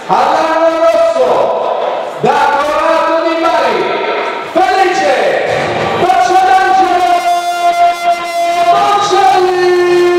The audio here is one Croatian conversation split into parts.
all'angolo rosso, da Corrado di Bari, Felice Facciadangelo Moncelli.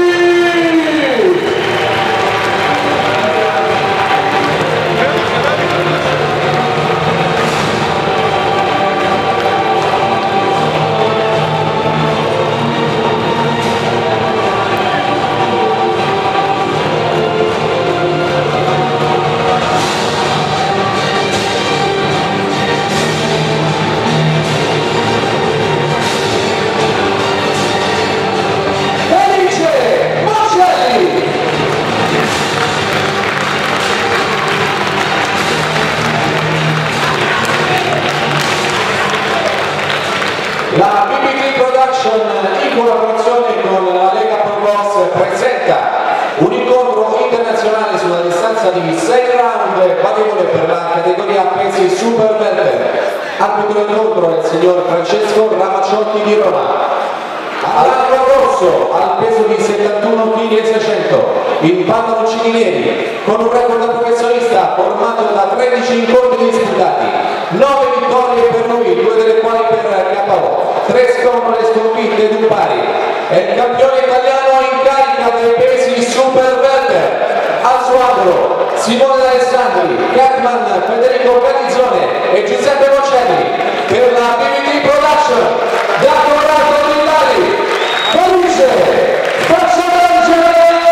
La BBT Production, in collaborazione con la Lega Pro Box, presenta un incontro internazionale sulla distanza di 6 round valevole per la categoria pesi super welter. Arbitro dell'incontro è il signor Francesco Ramacciotti di Roma. All'angolo rosso, al peso di 71 kg e 600, in pantaloncini neri, con un record da professionista formato da 13 incontri disputati, 9 vittorie per lui, 2 delle quali per KO, 3 sconfitte e sconfitte ed un pari. È il campione italiano in carica dei pesi super welter. Al suo angolo Simone D'Alessandri, Catman, Federico Canizzone e Giuseppe Moncelli. Per la BBT Production, da Corrado di Bari, Felice Facciadangelo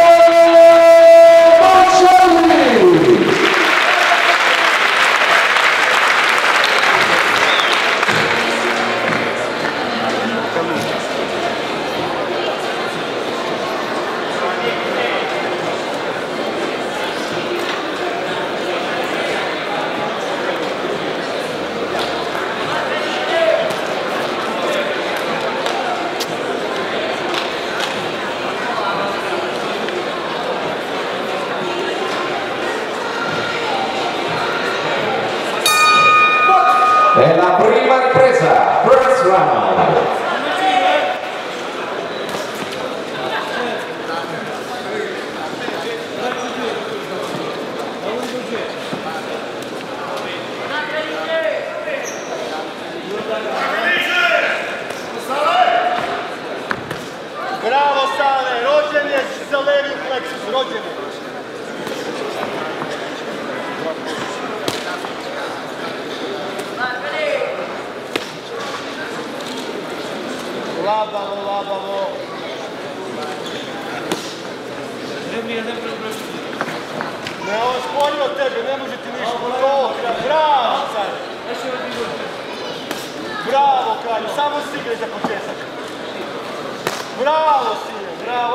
Moncelli. È la prima ripresa, first round. Bravo Sale, rođen je za levi plexus, rođen je. Labavo, labavo. Ne, on sklonio tebe, ne može ti ništa. Bravo, sad. Bravo, kralju, samo si igraj za početak. Bravo, sine, bravo.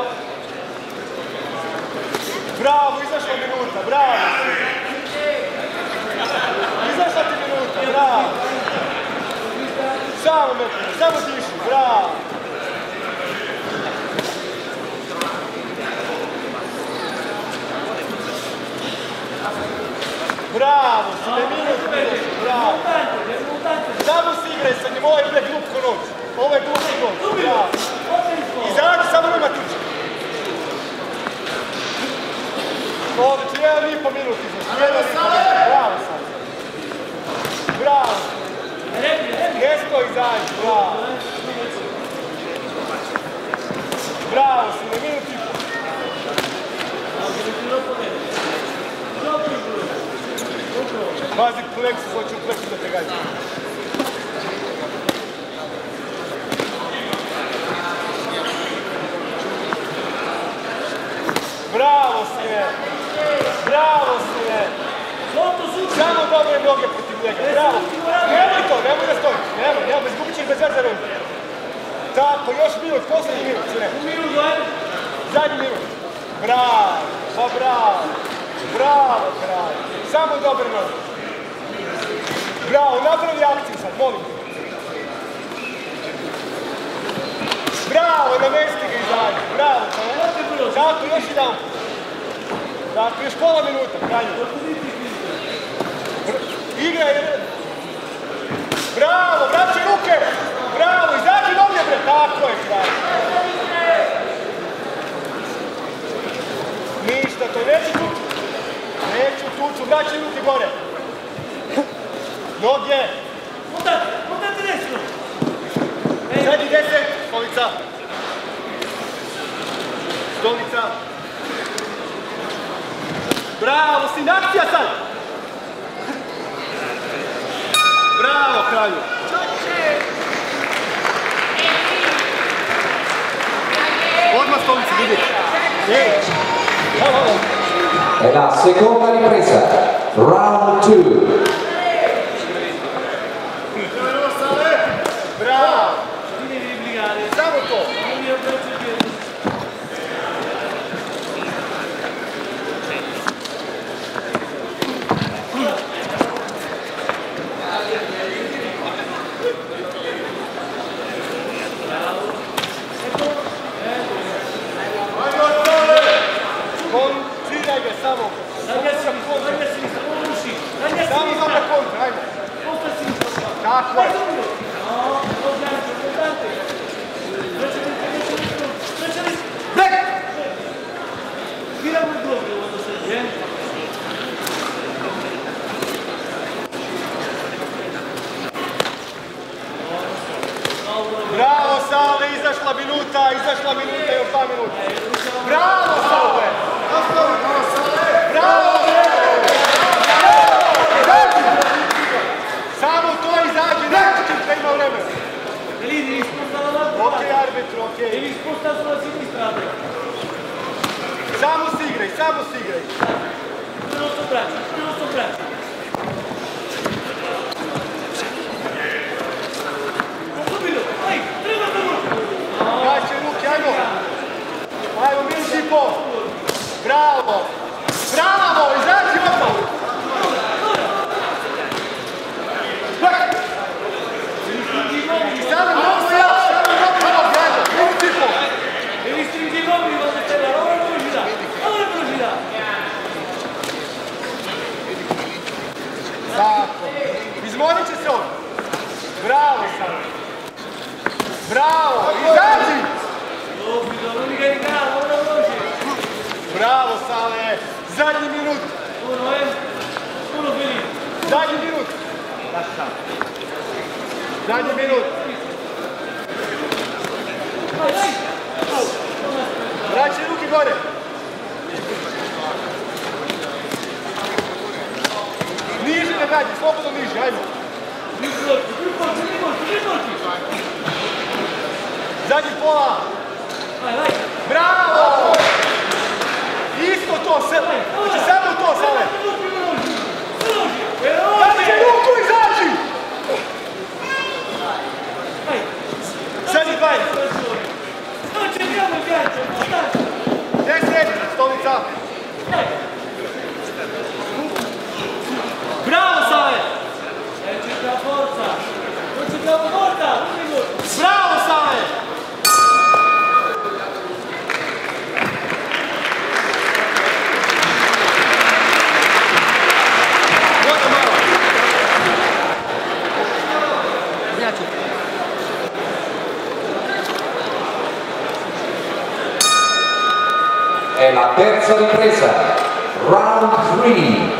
Bravo, izašla minuta, bravo. Izašla ti minuta, bravo. Samo metri, samo tiši, bravo. Bravo, sine, minut, bravo. Samo si igraj sa njim, ovo je bre glupko noć. Ovo je glupko noć, bravo. Izađi, samo nema tuče. Odlično, 1,5 minut izašli, 1,5 minut, bravo sad. Bravo. Gesto izađi, bravo. Bravo, sine, minut i pol. Pazi pleksus, hoću u pleksus da te gađi. Bravo, sine! Bravo, sine! Samo dobre noge protiv njega, bravo! Nemoj to, nemoj da stojiš, nemoj, izgubit ćeš bez veze rundu. Tako, još minut, posljednji minut, sine. Zadnji minut. Bravo, pa bravo. Bravo, kraj. Samo dobre noge. Bravo, napravi akciju sad, molim te. Bravo, namesti ga izađi, bravo. Tako, još jedan. Tako, još pola minuta, krajnje. Igraj. Bravo, vraćaj ruke. Bravo, izađi novlje, bre. Tako je, kraj. Ništa, to neću tući. Neću tući. Luču, vraćaj ruke gore. Noge. Montate desno. Zadnji 10, stolica. Stolica. Bravo, sin, akcija sad. Bravo, kralju. Odmah stolica, vidi. E la seconda ripresa, round 2. Bravo. Ti devi replicare. Samo to. Non mi abbraccio dietro. Confidaj ga samo. Dagli a sinistra, non uscire. Dagli a Samo sinistra. da kontra, ajmo. Posta a sinistra. Tako je. No, non gancio, importante. Braccia destra. Back! Gira quel doppio quando sei, Bravo, Sale, izašla minuta i još 2 minuta. Bravo, Sale! Bravo! Samo to izađi, nećeš da ima vremena. Lì devi spostare dall'altra Ok, parte. arbitro, ok. Devi spostare sulla sinistra. Samo si igraj, samo si igraj. Non sto braccio, non sto braccio. Subito, vai, 3 volte. Dajcie ruki, ajmo. Ajmo, minut i pol. Bravo! Bravo, izađi odmah. I sada mogu ja, samo mogu, ajmo, minut i pol. Devi stringere i uomini quando stai là, lavora velocità, lavora velocità. Tako. Izmorit će se on. Bravo sad. Bravo, izađi. Subito, non mi caricare, lavora veloce. Bravo Sale. Zadnji minut. Uno felice. Zadnji minut. Zadnji minut. Vai, vai. Vraćaj ruke gore. Niže ne gađi, slobodno niže, ajmo. Più forti. Zadnji pola. Vai, vai. Bravo! Isto to, znači samo to, Sale. Vraćaj ruku, izađi! Vai. Zadnji 20. Non cerchiamo il gancio, importante. 10, stolica. Vai. Bravo, Sale! Cerchiamo forza. Non cerchiamo forza. Bravo, Sale! E la terza ripresa, round 3.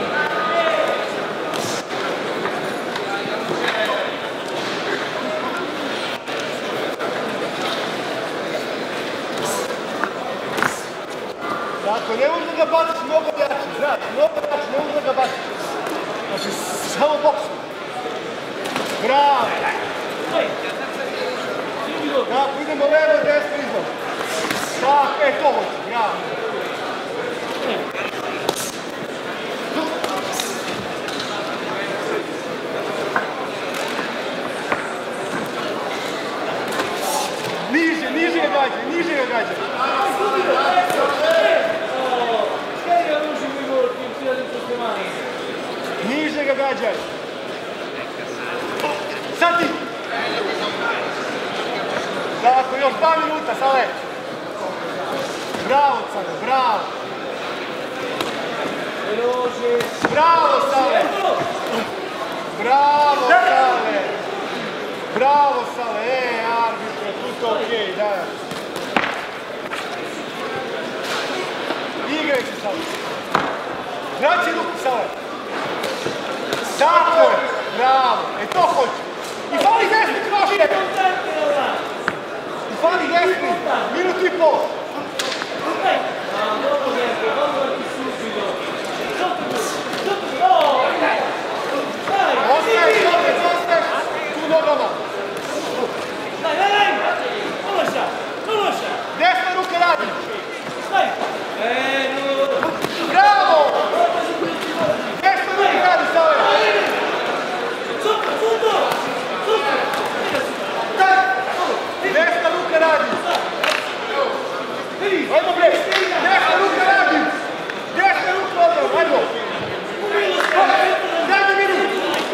Tako, ne možeš da ga baciš mnogo jače, znaš, ne možeš da ga baciš. Znači, samo boksu. Bravo! Tako, idemo levo, desno, izvom. Tako, to hoće, bravo. Niže ga gađaj. Niže ga gađaj. Sad ti. Tako, još 2 minuta, Sale. Bravo, Sale, bravo. Bravo, Sale. Bravo, Sale. Bravo, Sale. Arbitre, tutto ok, dai. Igraj se, Sale. Vraći ruku, Sava. Tako je, bravo, to hoću. I fali desni krošće. I fali desni, minutu i pol. Ostaje, tu nogama. Desna ruka radi. Bravo! Desna ruka radi, Sava. Desna ruka radi. Ajmo bre. Desna ruka radi. Desna ruka radi. Ajmo. Zadnji minut.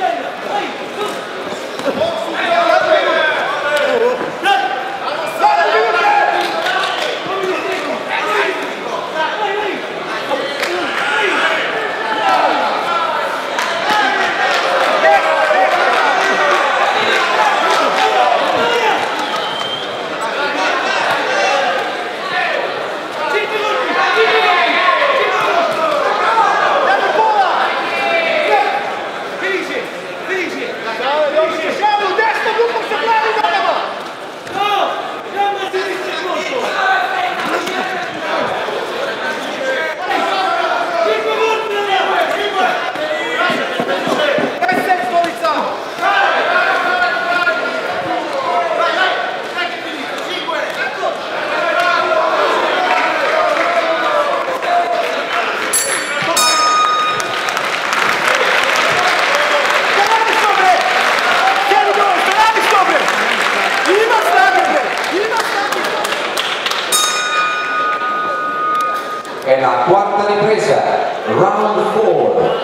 È la quarta ripresa, round 4.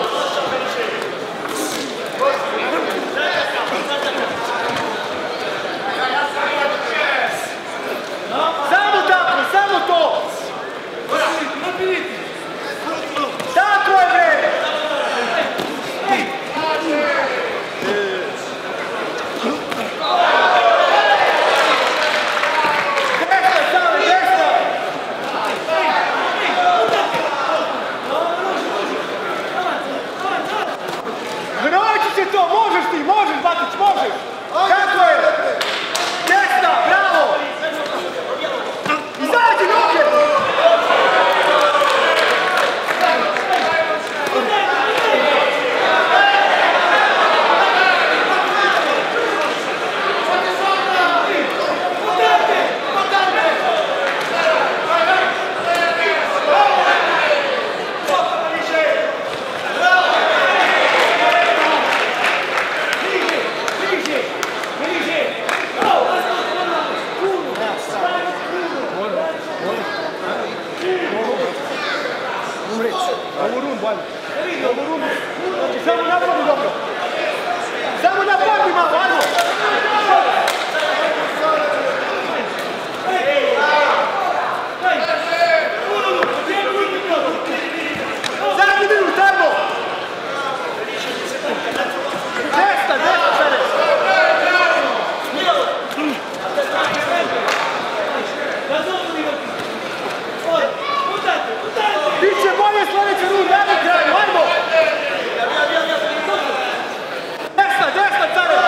Samo tako, samo to! Tako je bre! Možeš, Batić, možeš! Kako je? Desna, bravo! Izađi, noge! Samo napravi dobro. Samo napravi malo, ajmo. Zadnji minut, ajmo. Desna, sada. Biće bolje sljedeće runde, ajmo kraju, ajmo. Desna, care!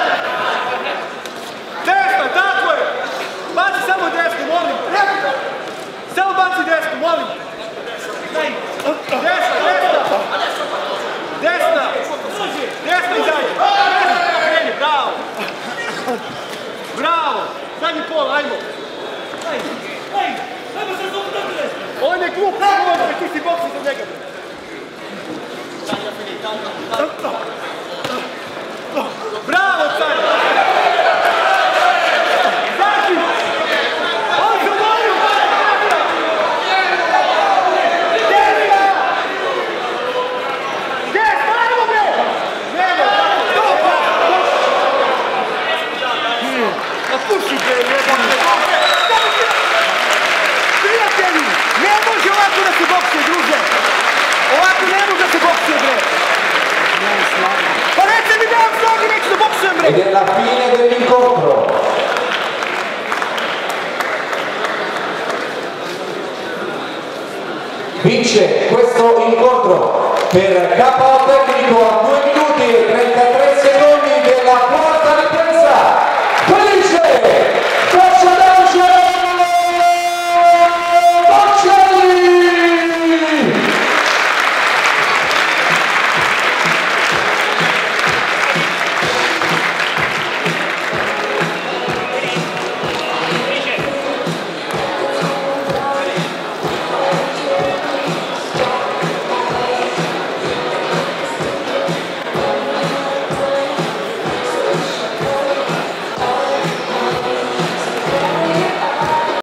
Desna, tako je! Baci samo desnu, molim! Samo baci desnu, molim! Desna! Desna! Desna izađe! Kreni, bravo! Bravo! Zadnji pol, ajmo! On je glup, ti si boksi za njega! Bravo, car! Zaki! On se volio! Desna! Desna, ajmo bre! Nema! Dopa! A puši bre, jebane! Prijatelji! Ne može ovako da se boksuje, druže! Ovako ne može da se boksuje, bre! Pa reci mi da vam slogi neću da boksujem, bre! Ed è la fine dell'incontro. Vince questo incontro per KO tecnico a